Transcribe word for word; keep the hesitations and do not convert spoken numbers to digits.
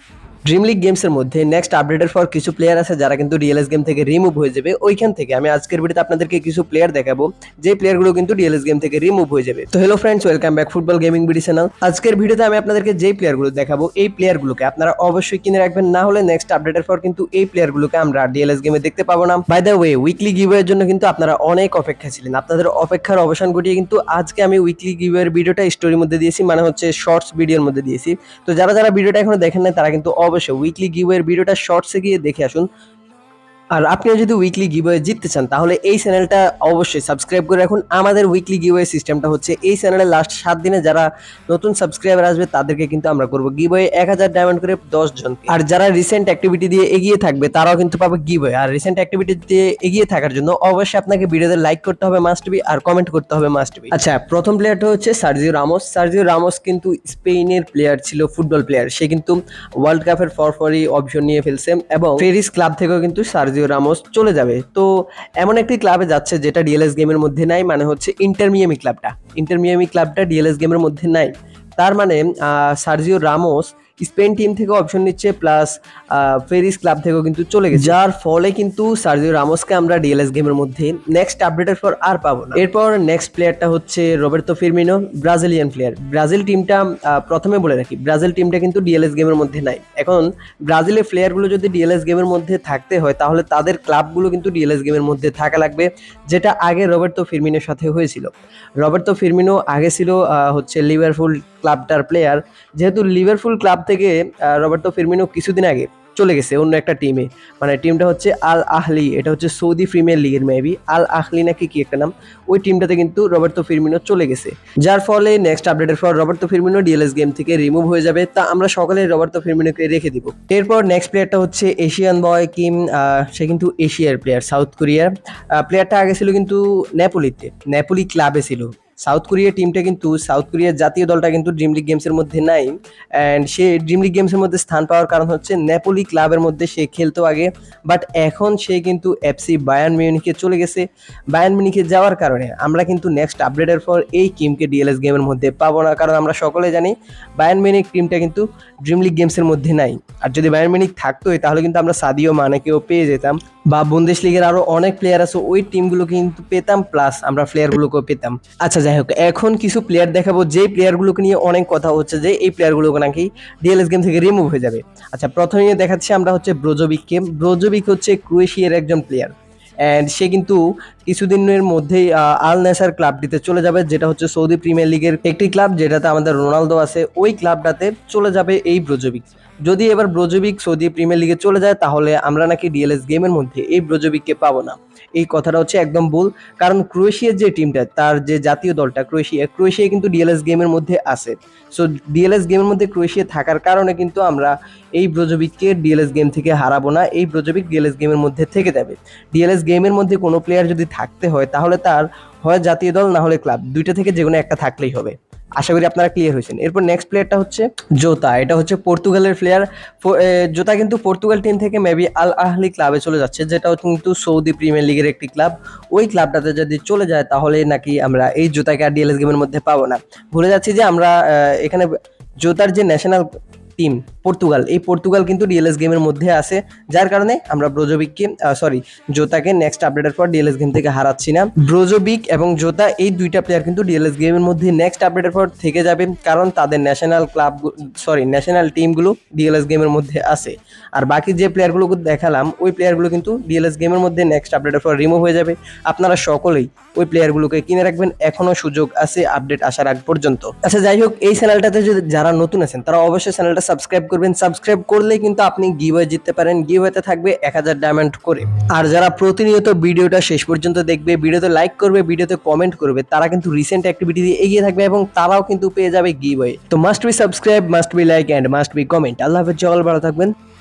Dream league গেমসের মধ্যে next আপডেটের পর কিছু প্লেয়ার আছে যারা কিন্তু ডিএলএস গেম থেকে রিমুভ হয়ে যাবে। ওইখান থেকে আমি আজকের ভিডিওতে আপনাদেরকে কিছু প্লেয়ার দেখাবো যে প্লেয়ারগুলো কিন্তু ডিএলএস গেম থেকে রিমুভ হয়ে যাবে। তো hello friends, welcome back football gaming video channel. আজকের ভিডিওতে আমি আপনাদেরকে যেই প্লেয়ারগুলো দেখাবো এই প্লেয়ারগুলোকে আপনারা অবশ্যই কিনে রাখবেন, না হলে নেক্সট আপডেটের পর কিন্তু এই প্লেয়ারগুলোকে আমরা ডিএলএস গেমে দেখতে পাবো না। বাই দ্য ওয়ে, উইকলি গিভওয়ের জন্য কিন্তু আপনারা অনেক অপেক্ষা ছিলেন। আপনাদের অপেক্ষার অবসান ঘটিয়ে কিন্তু আজকে আমি উইকলি গিভওয়ের ভিডিওটা স্টোরির মধ্যে দিয়েছি, মানে হচ্ছে শর্টস ভিডিওর মধ্যে দিয়েছি। তো যারা যারা ভিডিওটা এখনো দেখেন নাই তারা কিন্তু অবশ্যই উইকলি গিভওয়ে ভিডিওটা শর্টসে গিয়ে দেখে আসুন। আর আপনিও যদি উইকলি গিভওয়ে জিততে চান তাহলে এই চ্যানেলটা অবশ্যই সাবস্ক্রাইব করে রাখুন। আমাদের উইকলি গিভওয়ে সিস্টেমটা হচ্ছে এই চ্যানেলের লাস্ট সাত দিনে যারা নতুন সাবস্ক্রাইবার আসবে তাদেরকে কিন্তু আমরা করবো গিভওয়ে এক হাজার ডায়মন্ড করে দশ জনকে। আর যারা রিসেন্ট অ্যাক্টিভিটি দিয়ে এগিয়ে থাকবে তারাও কিন্তু পাবে গিভওয়ে। আর রিসেন্ট অ্যাক্টিভিটি দিয়ে এগিয়ে থাকার জন্য অবশ্যই আপনাকে ভিডিওতে লাইক করতে হবে মাস্ট বি, আর কমেন্ট করতে হবে মাস্ট বি। আচ্ছা, প্রথম প্লেয়ারটা হচ্ছে সার্জিও রামোস। সার্জিও রামোস কিন্তু স্পেনের প্লেয়ার ছিল, ফুটবল প্লেয়ার। সে কিন্তু ওয়ার্ল্ড কাপের ফরফরি অপশন নিয়ে ফেলছে এবং প্যারিস ক্লাব থেকেও কিন্তু সার্জিও রামোস চলে যাবে। তো এমন একটি ক্লাবে যাচ্ছে যেটা ডিএলএস গেমের মধ্যে নাই, মানে হচ্ছে ইন্টার মিয়ামি ক্লাবটা। ইন্টার মিয়ামি ক্লাবটা ডিএলএস গেমের মধ্যে নাই, তার মানে সার্জিও রামোস স্পেন টিম থেকে অপশন নিচ্ছে, প্লাস প্যারিস ক্লাব থেকেও কিন্তু চলে গেছে, যার ফলে কিন্তু সার্জিও রামোসকে আমরা ডিএলএস গেমের মধ্যে নেক্সট আপডেটের পর আর পাবো না। এরপর নেক্সট প্লেয়ারটা হচ্ছে Roberto Firmino, Brazilian player. Brazil টিমটা প্রথমে বলে রাখি, ব্রাজিল টিমটা কিন্তু ডিএলএস গেমের মধ্যে নাই। এখন ব্রাজিলের প্লেয়ারগুলো যদি ডিএলএস গেমের মধ্যে থাকতে হয় তাহলে তাদের ক্লাবগুলো কিন্তু ডিএলএস গেমের মধ্যে থাকা লাগবে, যেটা আগে রবার্তো ফিরমিনোর সাথে হয়েছিল। রবার্তো ফিরমিনো আগে ছিল হচ্ছে লিভারপুল ক্লাবটার প্লেয়ার। যেহেতু লিভারপুল ক্লাব থেকে রবার্তো ফিরমিনো কিছুদিন আগে চলে গেছে অন্য একটা টিমে, মানে টিমটা হচ্ছে আল আহলি, এটা হচ্ছে সৌদি প্রিমিয়ার লিগের মেবি আল আহলি নাকি কি একটা নাম। ওই টিমটাতে কিন্তু রবার্তো ফিরমিনো চলে গেছে, যার ফলে নেক্সট আপডেটের পর রবার্তো ফিরমিনো ডিএলএস গেম থেকে রিমুভ হয়ে যাবে। তা আমরা সকলে রবার্তো ফিরমিনোকে রেখে দিব। এরপর নেক্সট প্লেয়ারটা হচ্ছে এশিয়ান বয় কিম। সে কিন্তু এশিয়ার প্লেয়ার, সাউথ কোরিয়ার প্লেয়ারটা। আগে ছিল কিন্তু নেপোলিতে, নেপোলি ক্লাবে ছিল। সাউথ কোরিয়া টিমটা কিন্তু, সাউথ কোরিয়ার জাতীয় দলটা কিন্তু ড্রিম লিগ গেমসের মধ্যে নাই। অ্যান্ড সে ড্রিম লিগ গেমসের মধ্যে স্থান পাওয়ার কারণ হচ্ছে নেপোলি ক্লাবের মধ্যে সে খেলতো আগে, বাট এখন সে কিন্তু এফসি বায়ার্ন মিউনিখে চলে গেছে। বায়ার্ন মিউনিখে যাওয়ার কারণে আমরা কিন্তু নেক্সট আপডেটের পর এই কিমকে ডিএলএস গেমের মধ্যে পাবো না, কারণ আমরা সকলে জানি বায়ার্ন মিউনিখ টিমটা কিন্তু ড্রিম লিগ গেমসের মধ্যে নাই। আর যদি বায়ার্ন মিউনিখ থাকতোই তাহলে কিন্তু আমরা সাদিও মানেকেও পেয়ে যেতাম, বা বুন্দেশ লিগের আরো অনেক প্লেয়ার আছে ওই টিমগুলো কিন্তু পেতাম, প্লাস আমরা প্লেয়ারগুলোকেও পেতাম। আচ্ছা যাই হোক, এখন কিছু প্লেয়ার দেখাবো যেই প্লেয়ারগুলোকে নিয়ে অনেক কথা হচ্ছে যে এই প্লেয়ারগুলোকে নাকি ডিএলএস গেম থেকে রিমুভ হয়ে যাবে। আচ্ছা, প্রথমে দেখাচ্ছি আমরা হচ্ছে ব্রোজোভিককে। ব্রোজোভিক হচ্ছে ক্রোয়েশিয়ার একজন প্লেয়ার, অ্যান্ড সে কিন্তু কিছুদিনের মধ্যেই আল নেসার ক্লাবটিতে চলে যাবে, যেটা হচ্ছে সৌদি প্রিমিয়ার লিগের একটি ক্লাব যেটাতে আমাদের রোনালদো আছে। ওই ক্লাবটাতে চলে যাবে এই ব্রোজোভিক। যদি এবার ব্রোজোভিক সৌদি প্রিমিয়ার লিগে চলে যায় তাহলে আমরা নাকি ডিএলএস গেমের মধ্যে এই ব্রোজোভিককে পাবো না। এই কথাটা হচ্ছে একদম ভুল, কারণ ক্রোয়েশিয়ার যে টিমটা, তার যে জাতীয় দলটা ক্রোয়েশিয়া, ক্রোয়েশিয়া কিন্তু ডিএলএস গেমের মধ্যে আছে। সো ডিএলএস গেমের মধ্যে ক্রোয়েশিয়া থাকার কারণে কিন্তু আমরা এই ব্রোজোভিককে ডিএলএস গেম থেকে হারাবো না। এই ব্রোজোভিক ডিএলএস গেমের মধ্যে থেকে যাবে। ডিএলএস গেমের মধ্যে কোনো প্লেয়ার যদি থাকতে হয় তাহলে তার হয় জাতীয় দল না হলে ক্লাব, দুইটা থেকে যে কোনো একটা থাকলেই হবে। আশা করি আপনারা ক্লিয়ার হয়েছেন। এরপর নেক্সট প্লেয়ারটা হচ্ছে জোতা। এটা হচ্ছে পর্তুগালের প্লেয়ার। জোতা কিন্তু পর্তুগাল টিম থেকে মেবি আল আহলি ক্লাবে চলে যাচ্ছে, যেটা কিন্তু সৌদি প্রিমিয়ার লিগের একটি ক্লাব। ওই ক্লাবটাতে যদি চলে যায় তাহলে নাকি আমরা এই জোতাকে আর ডিএলএস গেমের মধ্যে পাবো না। ভুলে যাচ্ছি যে আমরা এখানে জোতার যে ন্যাশনাল টিম পর্তুগাল, এই পর্তুগাল কিন্তু ডিএলএস গেমের মধ্যে আছে, যার কারণে আমরা ব্রোজোভিককে সরি জোতাকে নেক্সট আপডেটের পর ডিএলএস গেম থেকে হারাচ্ছি না। ব্রোজোভিক এবং জোতা এই দুইটা প্লেয়ার কিন্তু ডিএলএস গেমের মধ্যে নেক্সট আপডেটের পর থেকে যাবে, কারণ তাদের ন্যাশনাল ক্লাব সরি ন্যাশনাল টিমগুলো ডিএলএস গেমের মধ্যে আছে। আর বাকি যে প্লেয়ারগুলো দেখালাম ওই প্লেয়ারগুলো কিন্তু ডিএলএস গেমের মধ্যে নেক্সট আপডেটের পর রিমুভ হয়ে যাবে। আপনারা সকলেই ওই প্লেয়ারগুলোকে কিনে রাখবেন, এখনো সুযোগ আছে আপডেট আসার আগ পর্যন্ত। আচ্ছা যাই হোক, এই চ্যানেলটাতে যদি যারা নতুন আছেন তারা অবশ্যই চ্যানেলটা সাবস্ক্রাইব করবেন। সাবস্ক্রাইব করলেই কিন্তু আপনি গিভওয়ে জিততে পারেন। গিভওয়েতে থাকবে এক হাজার ডায়মন্ড করে। আর যারা প্রতিনিয়ত ভিডিওটা শেষ পর্যন্ত দেখবে, ভিডিওতে লাইক করবে, ভিডিওতে কমেন্ট করবে, তারা কিন্তু রিসেন্ট অ্যাক্টিভিটি দিয়ে এগিয়ে থাকবে এবং তারাও কিন্তু পেয়ে যাবে গিভওয়ে। তো must be subscribe, must be like and must be comment. আল্লাহ হাফেজ, ভালো থাকবেন।